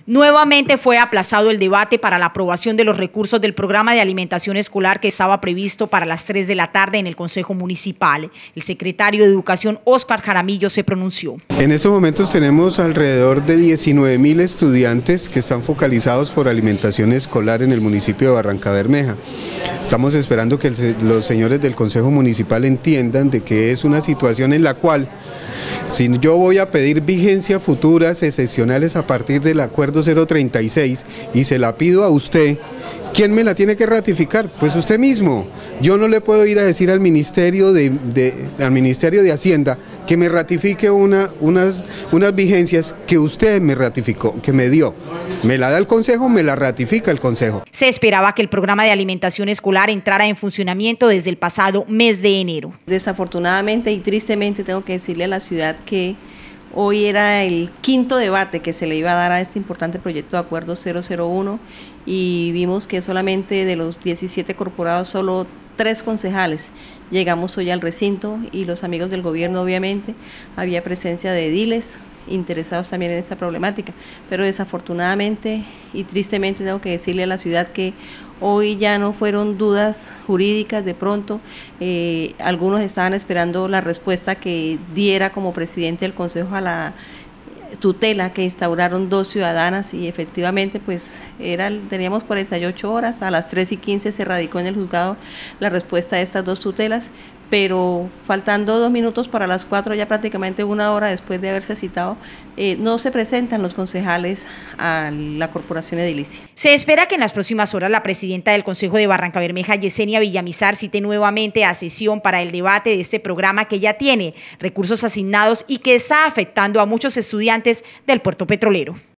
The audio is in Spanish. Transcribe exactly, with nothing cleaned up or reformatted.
Nuevamente fue aplazado el debate para la aprobación de los recursos del programa de alimentación escolar que estaba previsto para las tres de la tarde en el Consejo Municipal. El secretario de Educación, Óscar Jaramillo, se pronunció. En estos momentos tenemos alrededor de diecinueve mil estudiantes que están focalizados por alimentación escolar en el municipio de Barrancabermeja. Estamos esperando que el, los señores del Consejo Municipal entiendan de que es una situación en la cual, si yo voy a pedir vigencia futuras excepcionales a partir del acuerdo cero treinta y seis y se la pido a usted, ¿quién me la tiene que ratificar? Pues usted mismo. Yo no le puedo ir a decir al Ministerio de, de, al Ministerio de Hacienda que me ratifique una, unas, unas vigencias que usted me ratificó, que me dio. Me la da el Consejo, me la ratifica el Consejo. Se esperaba que el programa de alimentación escolar entrara en funcionamiento desde el pasado mes de enero. Desafortunadamente y tristemente tengo que decirle a la ciudad que hoy era el quinto debate que se le iba a dar a este importante proyecto de acuerdo cero cero uno y vimos que solamente de los diecisiete corporados solo tres concejales llegamos hoy al recinto y los amigos del gobierno obviamente, había presencia de ediles interesados también en esta problemática, pero desafortunadamente y tristemente tengo que decirle a la ciudad que hoy ya no fueron dudas jurídicas, de pronto eh, algunos estaban esperando la respuesta que diera como presidente del Consejo a la tutela que instauraron dos ciudadanas y efectivamente pues era, teníamos cuarenta y ocho horas, a las tres y quince se radicó en el juzgado la respuesta de estas dos tutelas, pero faltando dos minutos para las cuatro, ya prácticamente una hora después de haberse citado, eh, no se presentan los concejales a la corporación edilicia. Se espera que en las próximas horas la presidenta del Consejo de Barrancabermeja, Yesenia Villamizar, cite nuevamente a sesión para el debate de este programa que ya tiene recursos asignados y que está afectando a muchos estudiantes del puerto petrolero.